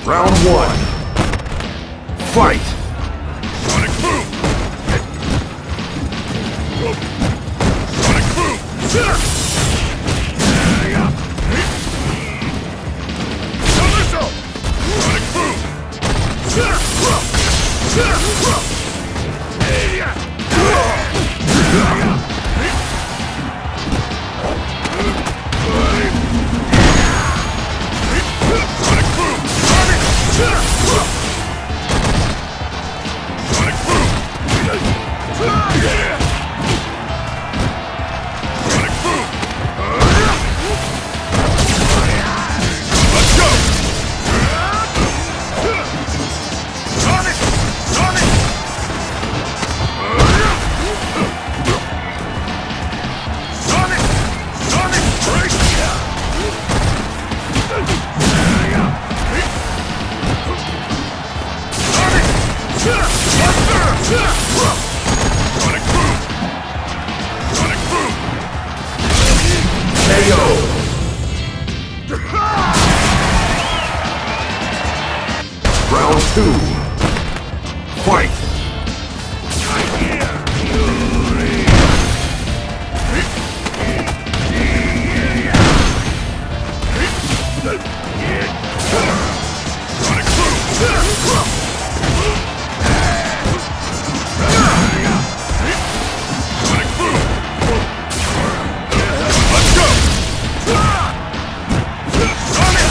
Round one. Fight! Sonic Boom! Sonic Boom! Somersault! Sonic Boom! Sonic Boom! Sonic Boom! Sonic Boom! Let's go! Sonic! Sonic! Sonic! Sonic! Break! Sonic Boom! Sonic Boom! KO! Round two. Fight! Sonic Boom! Sonic Boom! Let's go! Sonic!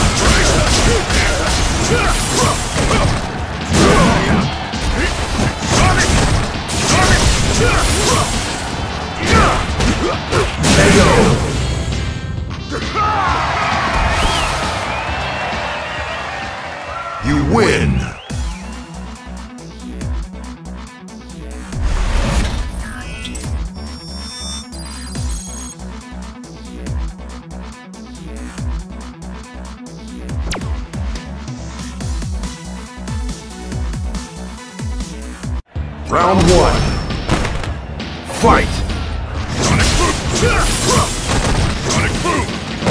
Sonic! KO! You win! Round one. Fight! Sonic Boom! Sonic Boom!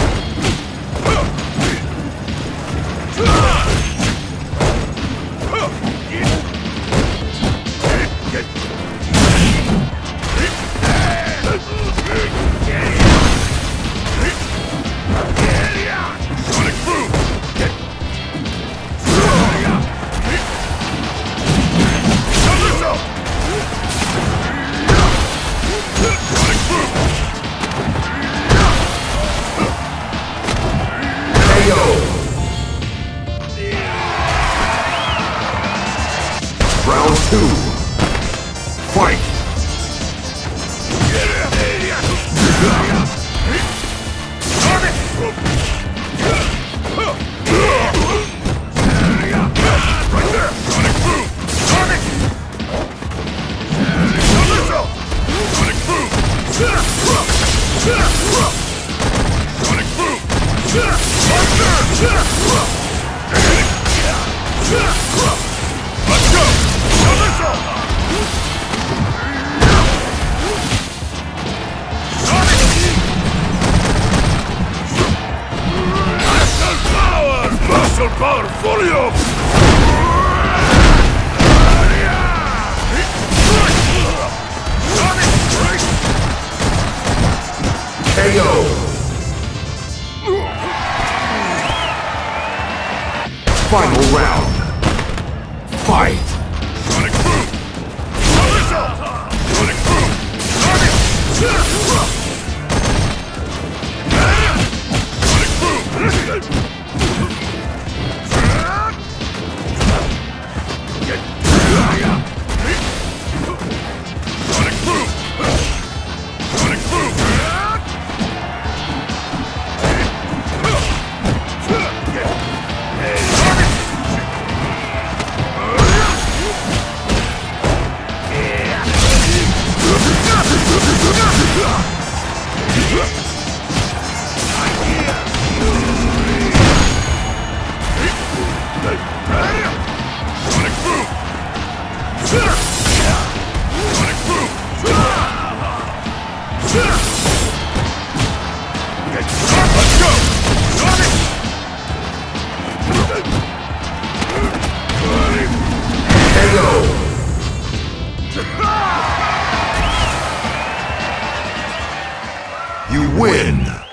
Sonic Boom! Somersault! Sonic Boom! KO! Round two. Fight! Sonic! Right there! Sonic Boom! Sonic! Somersault! Sonic Boom! Sonic Boom! Let's go! Somersault! Sonic! Muscle power! Muscle power for you! Sonic! Break! KO! Final round. Fight! Sonic Boom! Somersault! Sonic Boom! Sonic! Sonic Boom! Sonic Boom! Sonic Boom! Sonic! You win!